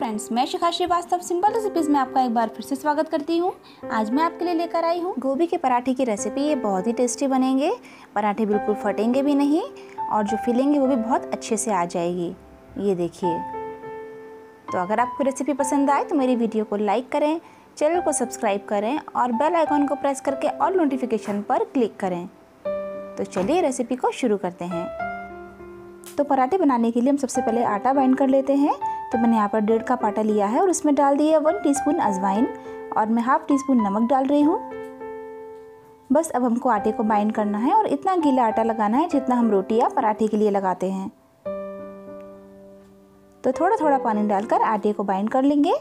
Friends, मैं शिखा Srivastava simple recipes में आपका एक बार फिर से स्वागत करती हूँ। आज मैं आपके लिए लेकर आई हूँ गोभी के पराठे की रेसिपी। ये बहुत ही टेस्टी बनेंगे, पराठे बिल्कुल फटेंगे भी नहीं और जो फिलिंग है वो भी बहुत अच्छे से आ जाएगी। ये देखिए। तो अगर आपको रेसिपी पसंद आए तो मेरी वीडियो को लाइक करें, चैनल को सब्सक्राइब करें और बेल आइकॉन को प्रेस करके ऑल नोटिफिकेशन पर क्लिक करें। तो चलिए रेसिपी को शुरू करते हैं। तो पराठे बनाने के लिए हम सबसे पहले आटा बाइंड कर लेते हैं। तो मैंने यहाँ पर 1.5 कप आटा लिया है और उसमें डाल दिया 1 टीस्पून अजवाइन और मैं ½ टीस्पून नमक डाल रही हूँ। बस अब हमको आटे को बाइंड करना है और इतना गीला आटा लगाना है जितना हम रोटी या पराठे के लिए लगाते हैं। तो थोड़ा थोड़ा पानी डालकर आटे को बाइंड कर लेंगे।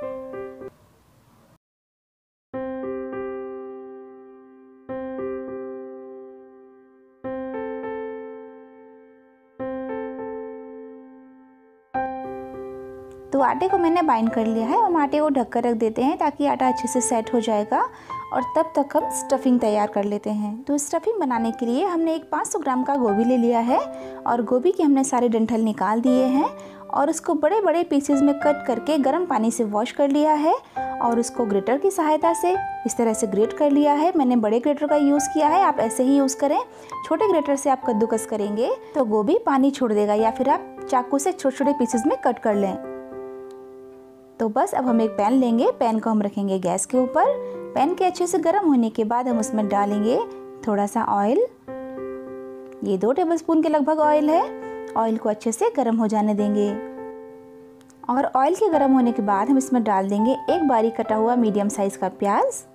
तो आटे को मैंने बाइंड कर लिया है। हम आटे को ढक कर रख देते हैं ताकि आटा अच्छे से सेट हो जाएगा और तब तक हम स्टफिंग तैयार कर लेते हैं। तो स्टफिंग बनाने के लिए हमने एक 500 ग्राम का गोभी ले लिया है और गोभी के हमने सारे डंठल निकाल दिए हैं और उसको बड़े बड़े पीसेस में कट करके गर्म पानी से वॉश कर लिया है और उसको ग्रेटर की सहायता से इस तरह से ग्रेट कर लिया है। मैंने बड़े ग्रेटर का यूज़ किया है, आप ऐसे ही यूज़ करें। छोटे ग्रेटर से आप कद्दूकस करेंगे तो गोभी पानी छोड़ देगा या फिर आप चाकू से छोटे छोटे पीसेस में कट कर लें। तो बस अब हम एक पैन लेंगे, पैन को हम रखेंगे गैस के ऊपर। पैन के अच्छे से गर्म होने के बाद हम उसमें डालेंगे थोड़ा सा ऑयल। ये 2 टेबलस्पून के लगभग ऑयल है। ऑयल को अच्छे से गर्म हो जाने देंगे और ऑयल के गर्म होने के बाद हम इसमें डाल देंगे एक बारीक कटा हुआ मीडियम साइज का प्याज।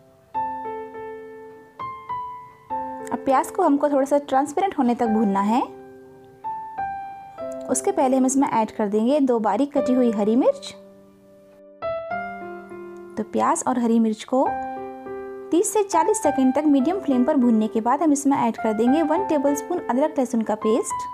अब प्याज को हमको थोड़ा सा ट्रांसपेरेंट होने तक भूनना है। उसके पहले हम इसमें ऐड कर देंगे 2 बारीक कटी हुई हरी मिर्च। तो प्याज और हरी मिर्च को 30 से 40 सेकंड तक मीडियम फ्लेम पर भूनने के बाद हम इसमें ऐड कर देंगे 1 टेबलस्पून अदरक लहसुन का पेस्ट।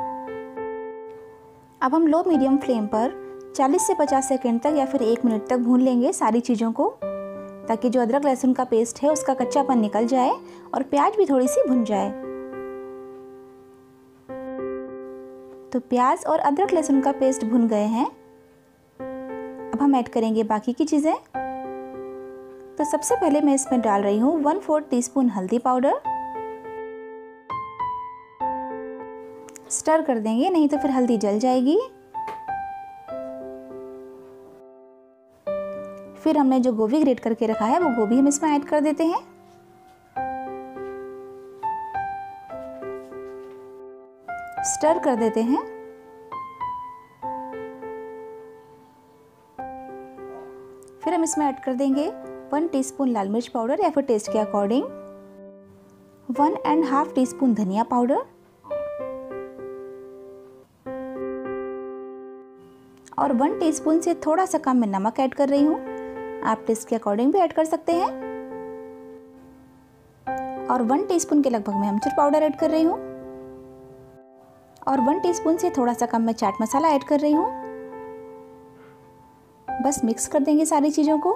अब हम लो मीडियम फ्लेम पर 40 से 50 सेकंड तक या फिर 1 मिनट तक भून लेंगे सारी चीज़ों को, ताकि जो अदरक लहसुन का पेस्ट है उसका कच्चापन निकल जाए और प्याज भी थोड़ी सी भुन जाए। तो प्याज और अदरक लहसुन का पेस्ट भुन गए हैं। अब हम ऐड करेंगे बाकी की चीज़ें। तो सबसे पहले मैं इसमें डाल रही हूँ 1/4 टीस्पून हल्दी पाउडर। स्टर कर देंगे, नहीं तो फिर हल्दी जल जाएगी। फिर हमने जो गोभी ग्रेट करके रखा है वो गोभी हम इसमें ऐड कर देते हैं। स्टर कर देते हैं। फिर हम इसमें ऐड कर देंगे 1 टीस्पून लाल मिर्च पाउडर या फिर टेस्ट के अकॉर्डिंग, 1.5 टीस्पून धनिया पाउडर और 1 टीस्पून से थोड़ा सा कम मैं नमक ऐड कर रही हूँ। आप टेस्ट के अकॉर्डिंग भी ऐड कर सकते हैं। और 1 टीस्पून के लगभग मैं अमचूर पाउडर ऐड कर रही हूँ और 1 टीस्पून से थोड़ा सा कम मैं चाट मसाला ऐड कर रही हूँ। बस मिक्स कर देंगे सारी चीज़ों को।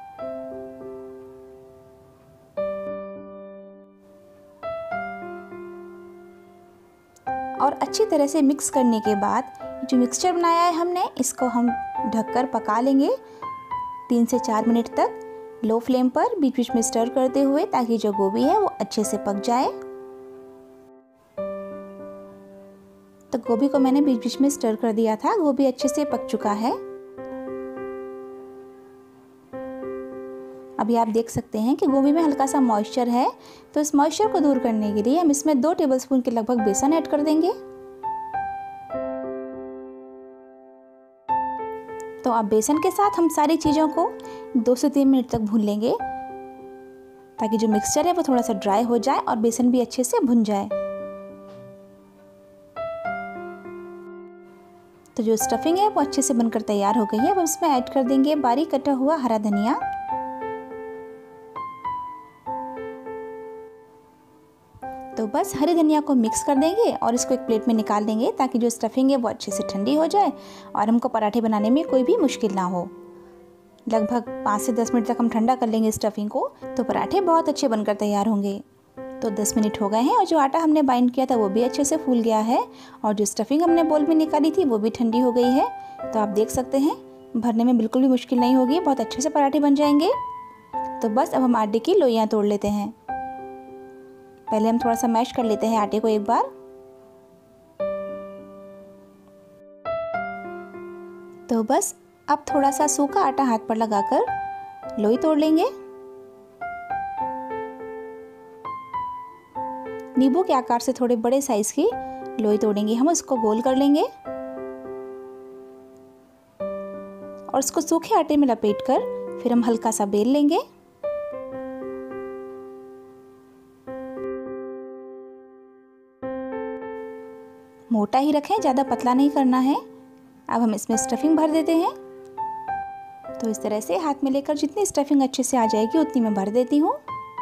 और अच्छी तरह से मिक्स करने के बाद जो मिक्सचर बनाया है हमने, इसको हम ढककर पका लेंगे 3 से 4 मिनट तक लो फ्लेम पर, बीच बीच में स्टर करते हुए, ताकि जो गोभी है वो अच्छे से पक जाए। तो गोभी को मैंने बीच बीच में स्टर कर दिया था, गोभी अच्छे से पक चुका है। अभी आप देख सकते हैं कि गोभी में हल्का सा मॉइस्चर है। तो इस मॉइस्चर को दूर करने के लिए हम इसमें 2 टेबलस्पून के लगभग बेसन ऐड कर देंगे। तो अब बेसन के साथ हम सारी चीज़ों को 2 से 3 मिनट तक भून लेंगे, ताकि जो मिक्सचर है वो थोड़ा सा ड्राई हो जाए और बेसन भी अच्छे से भुन जाए। तो जो स्टफिंग है वो अच्छे से बनकर तैयार हो गई है। अब इसमें ऐड कर देंगे बारीक कटा हुआ हरा धनिया। तो बस हरी धनिया को मिक्स कर देंगे और इसको एक प्लेट में निकाल देंगे, ताकि जो स्टफिंग है वो अच्छे से ठंडी हो जाए और हमको पराठे बनाने में कोई भी मुश्किल ना हो। लगभग 5 से 10 मिनट तक हम ठंडा कर लेंगे स्टफिंग को, तो पराठे बहुत अच्छे बनकर तैयार होंगे। तो 10 मिनट हो गए हैं और जो आटा हमने बाइंड किया था वो भी अच्छे से फूल गया है और जो स्टफिंग हमने बोल में निकाली थी वो भी ठंडी हो गई है। तो आप देख सकते हैं भरने में बिल्कुल भी मुश्किल नहीं होगी, बहुत अच्छे से पराठे बन जाएंगे। तो बस अब हम आटे की लोइयाँ तोड़ लेते हैं। पहले हम थोड़ा सा मैश कर लेते हैं आटे को एक बार। तो बस अब थोड़ा सा सूखा आटा हाथ पर लगाकर लोई तोड़ लेंगे। नींबू के आकार से थोड़े बड़े साइज की लोई तोड़ेंगे हम, उसको गोल कर लेंगे और उसको सूखे आटे में लपेटकर फिर हम हल्का सा बेल लेंगे। मोटा ही रखें, ज़्यादा पतला नहीं करना है। अब हम इसमें स्टफिंग भर देते हैं। तो इस तरह से हाथ में लेकर जितनी स्टफिंग अच्छे से आ जाएगी उतनी मैं भर देती हूँ।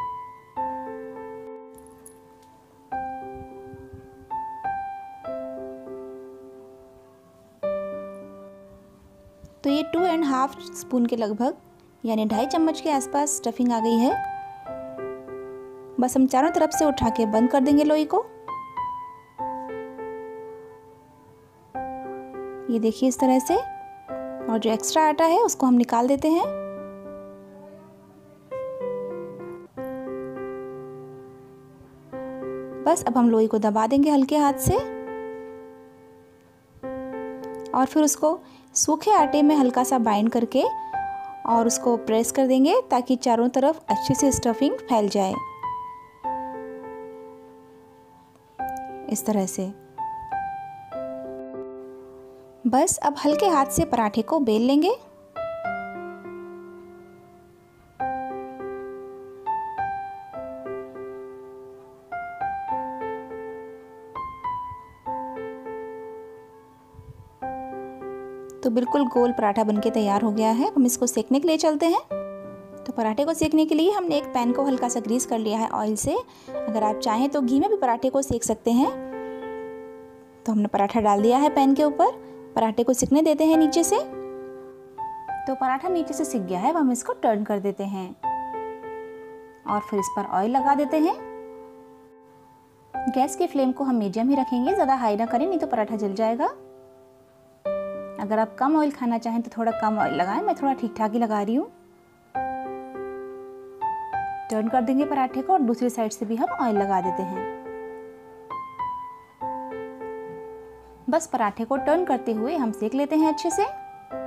तो ये 2.5 स्पून के लगभग यानी 2.5 चम्मच के आसपास स्टफिंग आ गई है। बस हम चारों तरफ से उठा के बंद कर देंगे लोई को। ये देखिए इस तरह से, और जो एक्स्ट्रा आटा है उसको हम निकाल देते हैं। बस अब हम लोई को दबा देंगे हल्के हाथ से और फिर उसको सूखे आटे में हल्का सा बाइंड करके और उसको प्रेस कर देंगे ताकि चारों तरफ अच्छे से स्टफिंग फैल जाए। इस तरह से बस अब हल्के हाथ से पराठे को बेल लेंगे। तो बिल्कुल गोल पराठा बनके तैयार हो गया है। हम इसको सेकने के लिए चलते हैं। तो पराठे को सेकने के लिए हमने एक पैन को हल्का सा ग्रीस कर लिया है ऑयल से। अगर आप चाहें तो घी में भी पराठे को सेक सकते हैं। तो हमने पराठा डाल दिया है पैन के ऊपर, पराठे को सिकने देते हैं नीचे से। तो पराठा नीचे से सिक गया है, अब हम इसको टर्न कर देते हैं और फिर इस पर ऑयल लगा देते हैं। गैस की फ्लेम को हम मीडियम ही रखेंगे, ज़्यादा हाई ना करें नहीं तो पराठा जल जाएगा। अगर आप कम ऑयल खाना चाहें तो थोड़ा कम ऑयल लगाएं, मैं थोड़ा ठीक ठाक ही लगा रही हूँ। टर्न कर देंगे पराठे को और दूसरी साइड से भी हम ऑयल लगा देते हैं। बस पराठे को टर्न करते हुए हम सेक लेते हैं अच्छे से।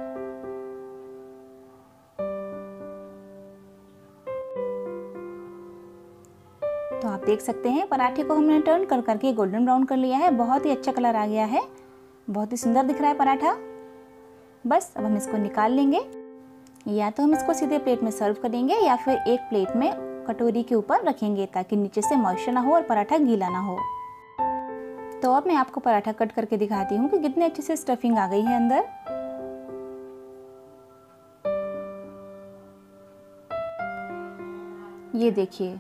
तो आप देख सकते हैं पराठे को हमने टर्न कर करके गोल्डन ब्राउन कर लिया है। बहुत ही अच्छा कलर आ गया है, बहुत ही सुंदर दिख रहा है पराठा। बस अब हम इसको निकाल लेंगे। या तो हम इसको सीधे प्लेट में सर्व करेंगे या फिर एक प्लेट में कटोरी के ऊपर रखेंगे ताकि नीचे से मॉइस्चर ना हो और पराठा गीला ना हो। तो अब मैं आपको पराठा कट करके दिखाती हूँ कि कितने अच्छे से स्टफिंग आ गई है अंदर। ये देखिए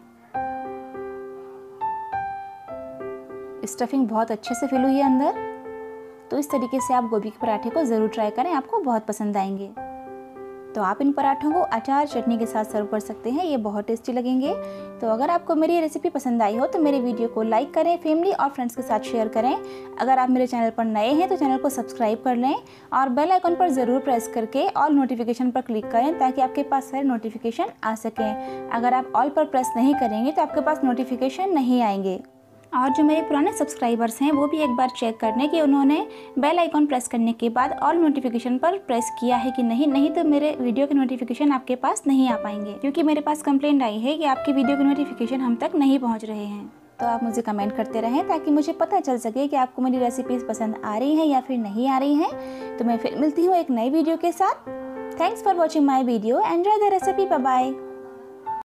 स्टफिंग बहुत अच्छे से फिल हुई है अंदर। तो इस तरीके से आप गोभी के पराठे को ज़रूर ट्राई करें, आपको बहुत पसंद आएंगे। तो आप इन पराठों को अचार चटनी के साथ सर्व कर सकते हैं, ये बहुत टेस्टी लगेंगे। तो अगर आपको मेरी ये रेसिपी पसंद आई हो तो मेरे वीडियो को लाइक करें, फैमिली और फ्रेंड्स के साथ शेयर करें। अगर आप मेरे चैनल पर नए हैं तो चैनल को सब्सक्राइब कर लें और बेल आइकन पर ज़रूर प्रेस करके ऑल नोटिफिकेशन पर क्लिक करें ताकि आपके पास सारे नोटिफिकेशन आ सकें। अगर आप ऑल पर प्रेस नहीं करेंगे तो आपके पास नोटिफिकेशन नहीं आएंगे। और जो मेरे पुराने सब्सक्राइबर्स हैं वो भी एक बार चेक कर लें कि उन्होंने बेल आइकॉन प्रेस करने के बाद ऑल नोटिफिकेशन पर प्रेस किया है कि नहीं तो मेरे वीडियो के नोटिफिकेशन आपके पास नहीं आ पाएंगे, क्योंकि मेरे पास कंप्लेंट आई है कि आपकी वीडियो के नोटिफिकेशन हम तक नहीं पहुंच रहे हैं। तो आप मुझे कमेंट करते रहें ताकि मुझे पता चल सके कि आपको मेरी रेसिपीज़ पसंद आ रही हैं या फिर नहीं आ रही हैं। तो मैं फिर मिलती हूँ एक नई वीडियो के साथ। Thanks for watching my video, enjoy the recipe, bye bye.